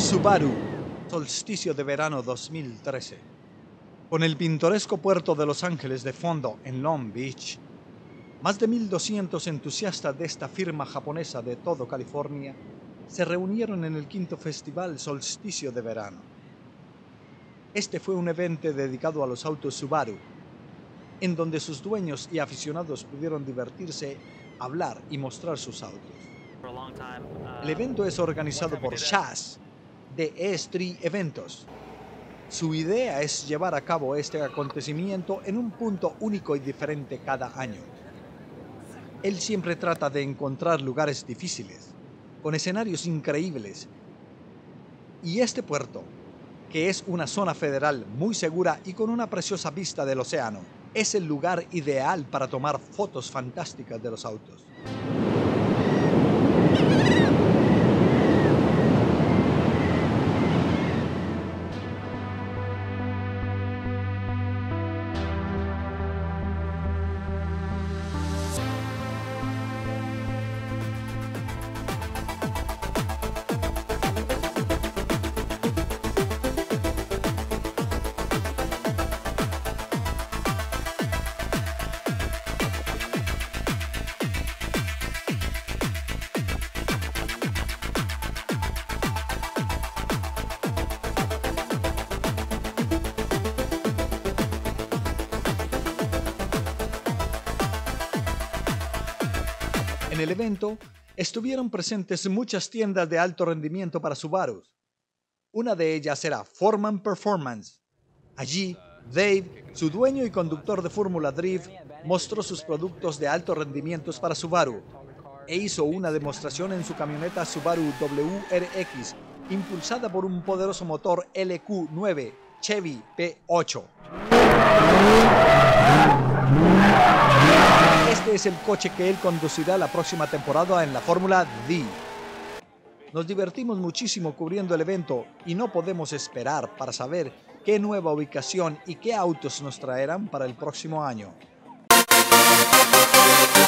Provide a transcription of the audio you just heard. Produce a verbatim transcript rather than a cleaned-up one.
Subaru, solsticio de verano dos mil trece. Con el pintoresco puerto de Los Ángeles de fondo en Long Beach, más de mil doscientos entusiastas de esta firma japonesa de todo California se reunieron en el quinto festival Solsticio de Verano. Este fue un evento dedicado a los autos Subaru, en donde sus dueños y aficionados pudieron divertirse, hablar y mostrar sus autos. El evento es organizado por Chaz, de E S tres Eventos. Su idea es llevar a cabo este acontecimiento en un punto único y diferente cada año. Él siempre trata de encontrar lugares difíciles, con escenarios increíbles. Y este puerto, que es una zona federal muy segura y con una preciosa vista del océano, es el lugar ideal para tomar fotos fantásticas de los autos. En el evento estuvieron presentes muchas tiendas de alto rendimiento para Subaru. Una de ellas era Foreman Performance. Allí, Dave, su dueño y conductor de Fórmula Drift, mostró sus productos de alto rendimiento para Subaru e hizo una demostración en su camioneta Subaru W R X, impulsada por un poderoso motor L Q nueve Chevy P ocho. Este es el coche que él conducirá la próxima temporada en la Fórmula D. Nos divertimos muchísimo cubriendo el evento y no podemos esperar para saber qué nueva ubicación y qué autos nos traerán para el próximo año.